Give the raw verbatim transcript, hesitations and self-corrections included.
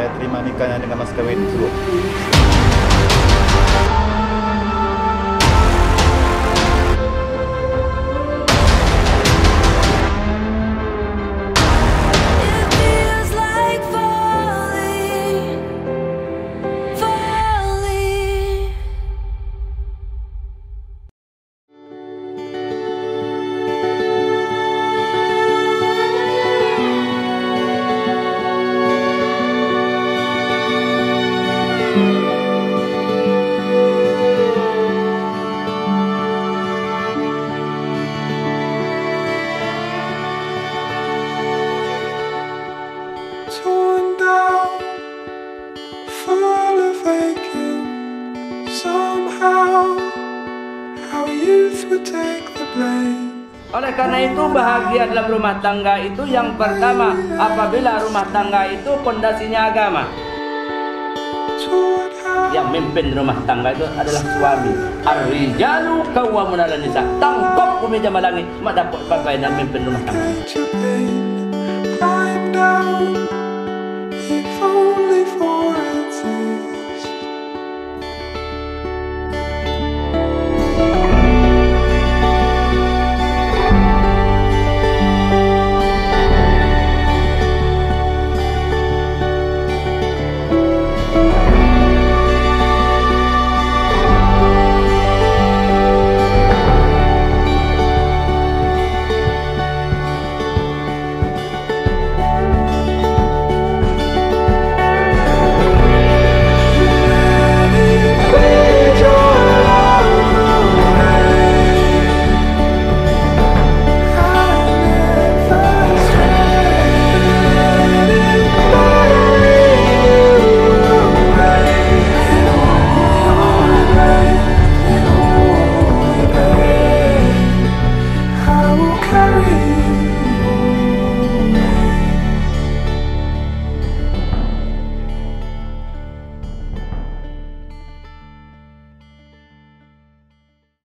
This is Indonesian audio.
saya terima nikahnya dengan mas kawin tersebut. Oleh karena itu bahagia dalam rumah tangga itu yang pertama apabila rumah tangga itu pondasinya agama. Yang memimpin rumah tangga itu adalah suami. Ar-rijalu qawwamuna 'alan nisa. Tangkap bumi jama langit mak dapat pakai dan memimpin rumah tangga.